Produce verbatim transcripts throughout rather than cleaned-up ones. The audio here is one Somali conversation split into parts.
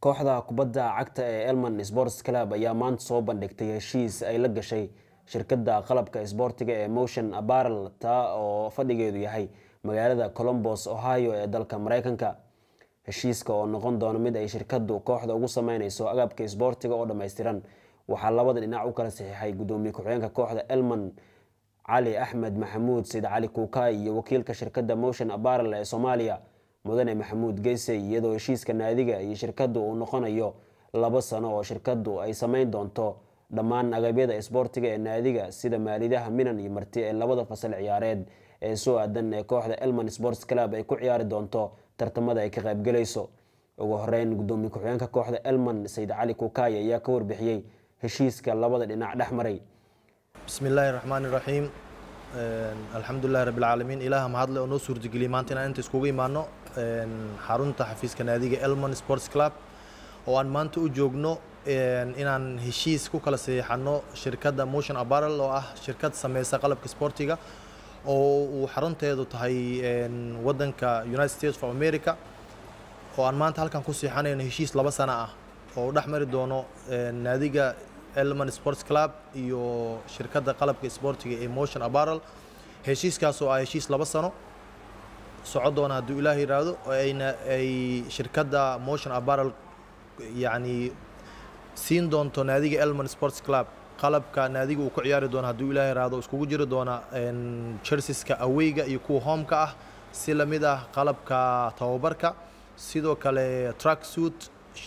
kooxda kubadda cagta ee Elman Sports Club ayaa maanta soo bandhigtay heshiis ay la gashay shirkadda qalabka isboortiga ee Motion Apparel taa oo fadhigeedu yahay magaalada Columbus, Ohio ee dalka Mareykanka. Heshiiska oo noqon doona mid ay shirkaddu kooxda ugu sameynayso agabka isboortiga oo dhameystiran waxaa labada dhinac u kala saxiixay gudoomiye ku-xigeenka kooxda Elman Cali Axmed Maxamuud Said Cali Kuukay iyo wakiilka shirkadda Motion Apparel ee Soomaaliya mudane Maxamuud Geysay, iyadoo heshiiska naadiga iyo shirkaddu uu noqonayo laba sano oo shirkaddu ay sameyn doonto dhammaan agabyada isboortiga ee naadiga sida maalidaha Minan iyo Marti ee labada fasal ciyaareed ee soo aadan ee kooxda Elman Sports Club ay ku ciyaari doonto tartamada ay ka qayb galayso. ugu horeyn gudoomiye ku-xigeenka kooxda Elman Said Cali Kuukay ayaa ka warbixiyay heshiiska labada dhinac dhexmaray. bismillaahi raxmaani raxiim alxamdulillahi rabbil caalamiin ilaaha mahadle oo noo suurtageliyay maanta inaan inta iskugu imaano xarunta xafiiska naadiga Elman Sports Club oo aan maanta u joogno inaan heshiis ku kala saxiixano shirkadda Motion Apparel oo ah shirkad sameysa qalabka isboortiga oo uu xarunteedu tahay wadanka United States of America oo aan maanta halkan ku saxiixanayno heshiis laba sano ah oo dhexmari doono naadiga Elman Sports Club iyo shirkadda qalabka isboortiga ee Motion Apparel. heshiiskaas oo ah heshiis laba sano socod doona haddii Ilaahay yiraahdo ayna ay shirkadda Motion Apparel yani siin doonto naadiga Elman Sports Club qalabka naadiga uu ku ciyaari doono haddii Ilaahay yiraahdo iskugu jiri doona jerseys-ka awayga iyo kuwa home-ka ah si la mid ah qalabka tababarka sidoo kale track suit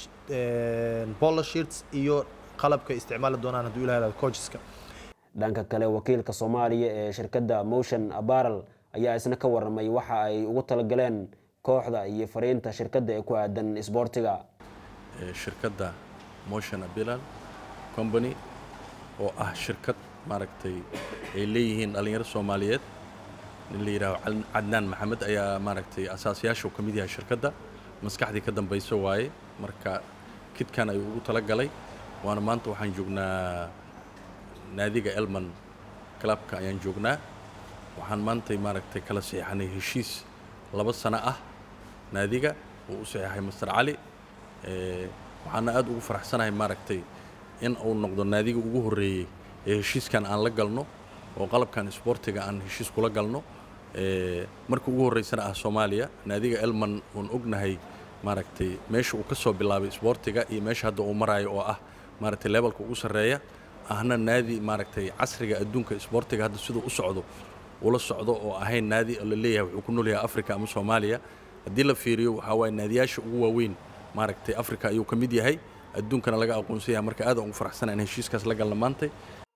polo shirts iyo qalabka isticmaali doonaan haddii Ilaahay yiraahdo coacheska. dhanka kale wakiilka Soomaaliya ee shirkadda Motion Apparel ayaa isna ka warramay waxa ay ugu talagaleen kooxda iyo fariinta shirkadda ee ku aadan isboortiga. shirkadda Motion Apparel Company oo ah shirkad maaragtay ay leeyihiin dhalinyaro Soomaaliyeed in la yiraahdo Cadnaan Maxamed ayaa maaragtay asaasayaasha ka mid yahay shirkadda maskaxdii ka dambayso waaye marka kidkan ay ugu talagalay waana maanta waxaan joognaa naadiga Elman Clubka ayaan joognaa waxaan maanta maaragtay kala saxiixanay heshiis laba sano ah naadiga oo u saxiixay Master Cali ee waxaan aad ugu faraxsanahay maaragtay in uu noqdo naadiga ugu horeeyay ee heshiiskan aan la galno oo qalabkan isboortiga aan heshiis kula galno ee markii ugu horeysana ah Soomaaliya naadiga Elman oo ognahay maaragtay meesha uu ka soo bilaabay isboortiga iyo meesha hadda uu marayo oo ah maaragtay levelka ugu sareeya ahna naadi maaragtay casriga adduunka isboortiga hadda sidoo u socdo ula socdo oo ahayn naadi la leeyahay wuxuu ku nool yahay Afrika ama Soomaaliya hadii la fiiriyo waxa way naadiyaasha ugu waaweyn maaragtay Afrika ayuu ka mid yahay adduunkana laga aqoonsan yahay marka aad ugu faraxsanahay heshiiskaas la galna maanta.